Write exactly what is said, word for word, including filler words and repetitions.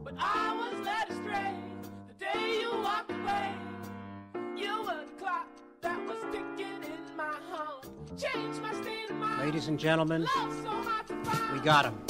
but I was led astray. The day you walked away, you were the clock that was ticking in my home. Changed my state of mind. Ladies and gentlemen, Love so hard to find. we got him.